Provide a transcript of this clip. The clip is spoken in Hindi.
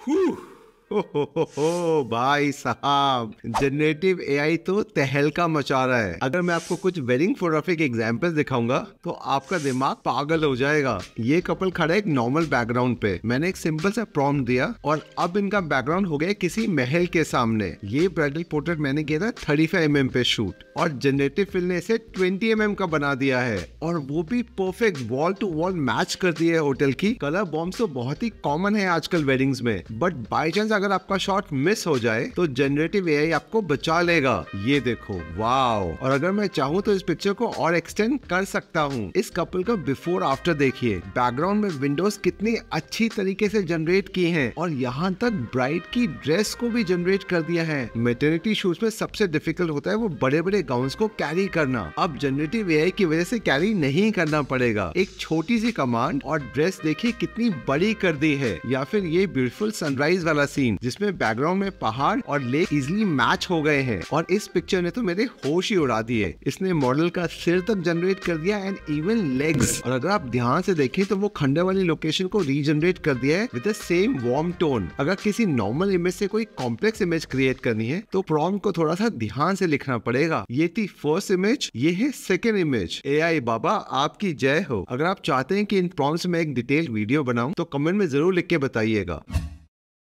हो भाई साहब, जनरेटिव एआई तो तहलका मचा रहा है। अगर मैं आपको कुछ वेडिंग फोटोग्राफिक एग्जांपल्स दिखाऊंगा तो आपका दिमाग पागल हो जाएगा। ये कपल खड़ा है एक नॉर्मल बैकग्राउंड पे, मैंने एक सिंपल सा प्रॉम्प्ट दिया और अब इनका बैकग्राउंड हो गया किसी महल के सामने। ये ब्राइडल पोर्ट्रेट मैंने किया था 35 mm पे शूट और जनरेटिव फिल ने इसे 20 mm का बना दिया है और वो भी perfect wall to wall match कर दिया है होटल की। कलर बॉम्ब्स तो बहुत ही कॉमन है आजकल वेडिंग्स में, बट बाय चांस अगर आपका शॉट मिस हो जाए तो जनरेटिव एआई आपको बचा लेगा। ये देखो, वाओ। और अगर मैं चाहूँ तो इस पिक्चर को और एक्सटेंड कर सकता हूँ। इस कपल का बिफोर आफ्टर देखिए, बैकग्राउंड में विंडोज कितनी अच्छी तरीके से जनरेट की हैं और यहाँ तक ब्राइड की ड्रेस को भी जनरेट कर दिया है। मैटरनिटी शूट में सबसे डिफिकल्ट होता है वो बड़े बड़े गाउन्स को कैरी करना। अब जनरेटिव एआई की वजह से कैरी नहीं करना पड़ेगा। एक छोटी सी कमांड और ड्रेस देखिए कितनी बड़ी कर दी है। या फिर ये ब्यूटीफुल सनराइज वाला सीन जिसमें बैकग्राउंड में पहाड़ और लेक इजिली मैच हो गए हैं और इस पिक्चर ने तो मेरे होश ही उड़ा दिए। इसने मॉडल का सिर तक जनरेट कर दिया एंड इवन लेग्स। और अगर आप ध्यान से देखें तो वो खंडर वाली लोकेशन को रीजनरेट कर दिया है with the same warm tone. अगर किसी नॉर्मल इमेज से कोई कॉम्प्लेक्स इमेज क्रिएट करनी है तो प्रॉम्प्ट को थोड़ा सा ध्यान से लिखना पड़ेगा। ये थी फर्स्ट इमेज, ये है सेकेंड इमेज। एआई बाबा आपकी जय हो। अगर आप चाहते हैं कि इन प्रॉम्प्ट्स में एक डिटेल वीडियो बनाऊं तो कमेंट में जरूर लिख के बताइएगा।